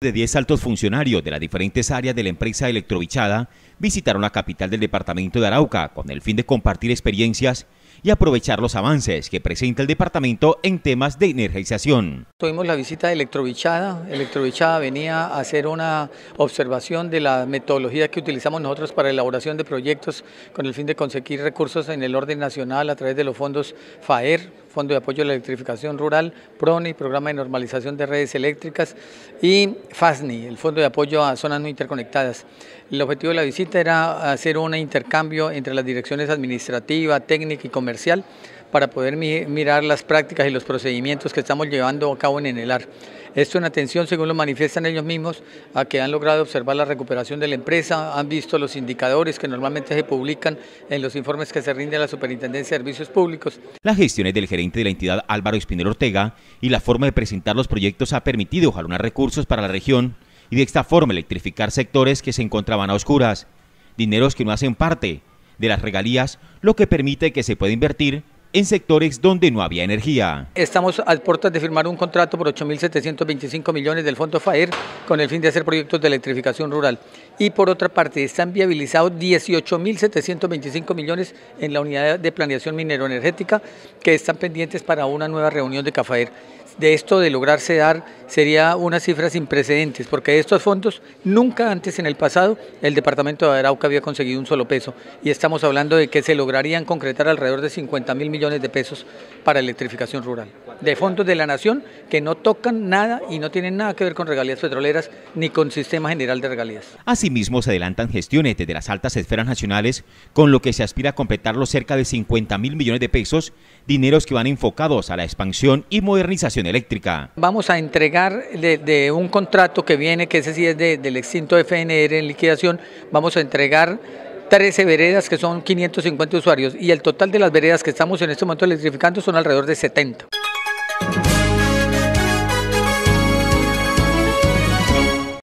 De 10 altos funcionarios de las diferentes áreas de la empresa Electrovichada visitaron la capital del departamento de Arauca con el fin de compartir experiencias y aprovechar los avances que presenta el departamento en temas de energización. Tuvimos la visita de Electrovichada. Electrovichada venía a hacer una observación de la metodología que utilizamos nosotros para elaboración de proyectos con el fin de conseguir recursos en el orden nacional a través de los fondos FAER, Fondo de Apoyo a la Electrificación Rural, PRONI, Programa de Normalización de Redes Eléctricas, y FASNI, el Fondo de Apoyo a Zonas No Interconectadas. El objetivo de la visita era hacer un intercambio entre las direcciones administrativa, técnica y comercial para poder mirar las prácticas y los procedimientos que estamos llevando a cabo en Enelar. Esto en atención, según lo manifiestan ellos mismos, a que han logrado observar la recuperación de la empresa, han visto los indicadores que normalmente se publican en los informes que se rinden a la Superintendencia de Servicios Públicos. Las gestiones del gerente de la entidad, Álvaro Espinel Ortega, y la forma de presentar los proyectos ha permitido jalonar recursos para la región y de esta forma electrificar sectores que se encontraban a oscuras, dineros que no hacen parte de las regalías, lo que permite que se pueda invertir en sectores donde no había energía. Estamos a puertas de firmar un contrato por 8.725 millones del Fondo FAER con el fin de hacer proyectos de electrificación rural. Y por otra parte, están viabilizados 18.725 millones en la unidad de planeación mineroenergética que están pendientes para una nueva reunión de CAFAER. De esto de lograrse dar sería una cifra sin precedentes, porque de estos fondos nunca antes en el pasado el departamento de Arauca había conseguido un solo peso, y estamos hablando de que se lograrían concretar alrededor de 50.000 millones de pesos para electrificación rural, de fondos de la nación que no tocan nada y no tienen nada que ver con regalías petroleras ni con sistema general de regalías. Asimismo, se adelantan gestiones desde las altas esferas nacionales, con lo que se aspira a completar los cerca de 50.000 millones de pesos, dineros que van enfocados a la expansión y modernización eléctrica. Vamos a entregar de un contrato que viene, que ese sí es del extinto FNR en liquidación, vamos a entregar 13 veredas que son 550 usuarios, y el total de las veredas que estamos en este momento electrificando son alrededor de 70.